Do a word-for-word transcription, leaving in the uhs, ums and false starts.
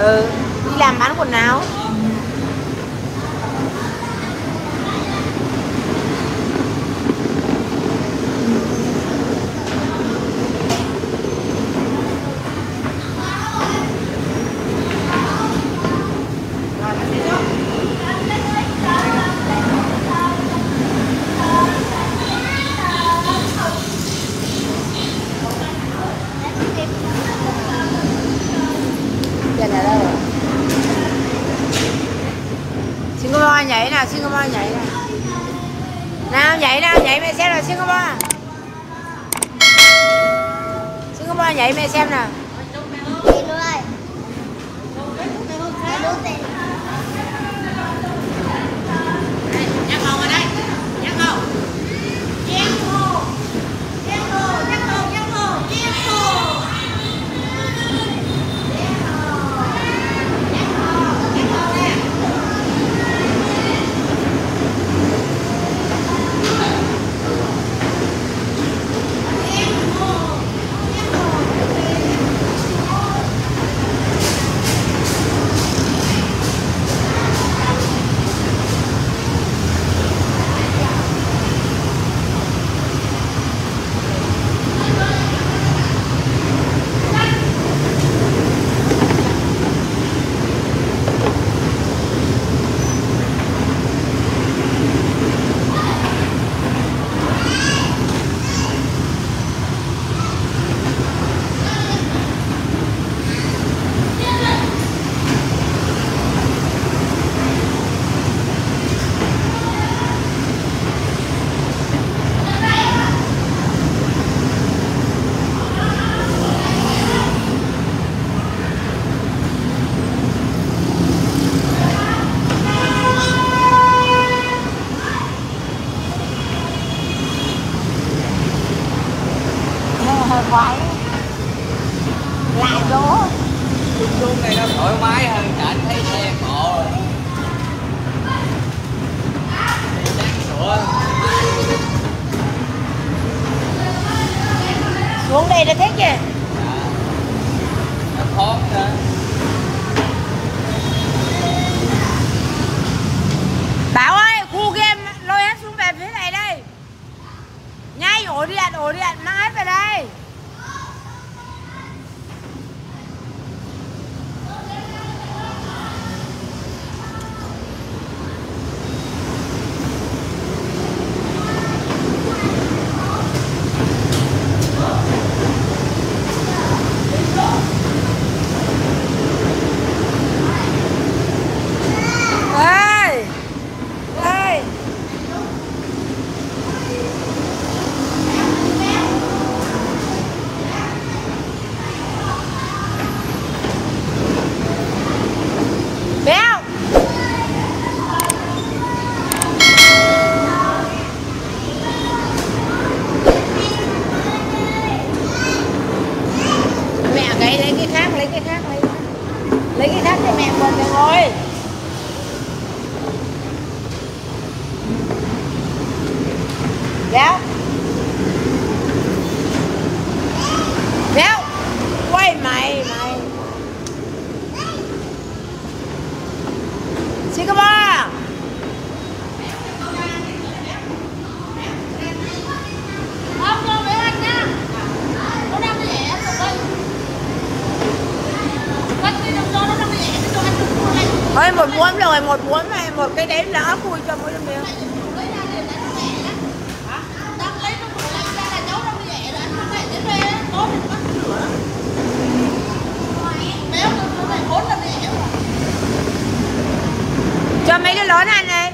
Ừ, đi làm bán quần áo. Tiền ở đâu rồi? Singapore nhảy nào, Singapore nhảy nào. Nào nhảy nào, nhảy mẹ xem nào Singapore. Singapore nhảy mẹ xem nào. Nhắc hồn ở đây, nhắc hồn. Nhắc hồn. Nhắc hồn, nhắc hồn, nhắc hồn, nhắc hồn. Hơi khoái lại chỗ Xuống xuống đây nó thoải mái hơn cả anh thấy xe cộ sáng sủa. xuống đây nó thích kìa. Dạ. Nó thoát ra. Bảo ơi, khu game lôi hết xuống về phía này đây. Nhanh, ổ điện, ổ điện, mang hết về đây. Ê, ê. Béo. Mẹ cái lấy cái khác, lấy cái khác, lấy lấy cái khác cho mẹ còn mẹ ngồi. Béo. Béo. Quay mày mày. Singapore. Không, không, để anh nha. Nó đang đi ẻ rồi đây. Quanh đi đâu cho nó đang đi ẻ cho anh đừng mua đây. Thôi một muỗng rồi, một muỗng này, một cái đếm đỡ khui cho mỗi đứa miếng. Lấy ra để đánh nó ẻ. Hả? Đang lấy nó vừa lấy ra là cháu đang đi ẻ rồi anh không thể đến đây á. Có thì bắt sửa. Béo nó này bốn đang đi ẻ rồi. Cho mấy đứa lớn ăn này.